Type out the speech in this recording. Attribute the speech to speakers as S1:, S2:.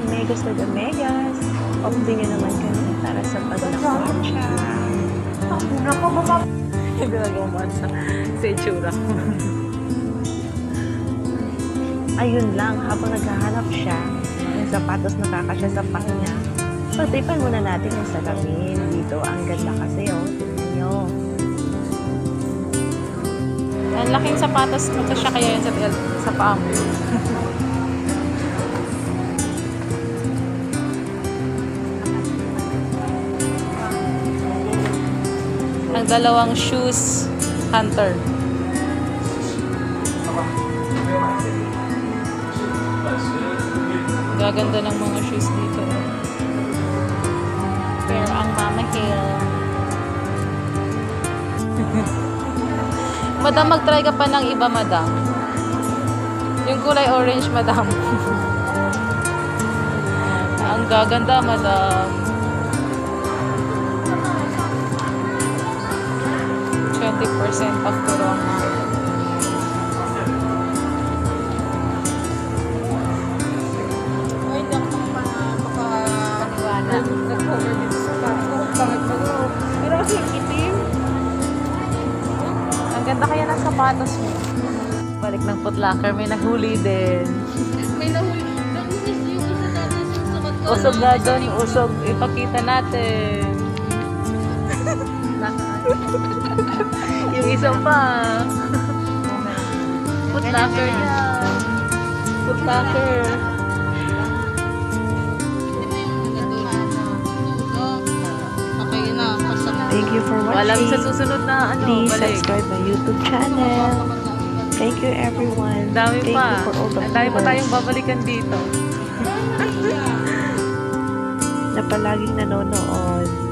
S1: Megas to the Megas. Open nyo naman kami para sa pag-lakonsya.
S2: Una ko, baba.
S1: Hindi na gumawa sa itsura. Ayun lang, habang naghahanap siya, yung sapatos nakakasya sa paa niya. Pagtipan muna natin yung salamin dito. Ang ganda kasi, oh. Tignan nyo.
S2: Ang laking sapatos, magkasya kaya yun sa paa mo. Ang dalawang shoes hunter. Gaganda ng mga shoes dito. Pero ang Mama Hill. Madam, mag-try ka pa ng iba, madam. Yung kulay orange, madam. Ang gaganda, madam. 20% off Corona. Ay, hindi ako makapaniwala. Nag-cover dito sa pato. Pangit pa ko. Pero kasi yung itim. Ang ganda kaya ng sapatos mo. Balik ng Foot Locker, may nahuli din.
S3: May nahuli. Nahuli yung isa natin sa magkano.
S2: Usog na doon, usog. Ipakita natin. Yung isa pa. Foot Locker yan. Foot Locker.
S3: Okay na.
S1: Thank you for
S2: Walang sa
S1: watching.
S2: susunod na ano.
S1: Please
S2: Balik.
S1: subscribe my YouTube channel. Thank you everyone.
S2: Ang dami
S1: Thank
S2: pa.
S1: you for all the
S2: Ang dami pa
S1: viewers
S2: tayong babalikan dito.
S1: na palaging nanonood.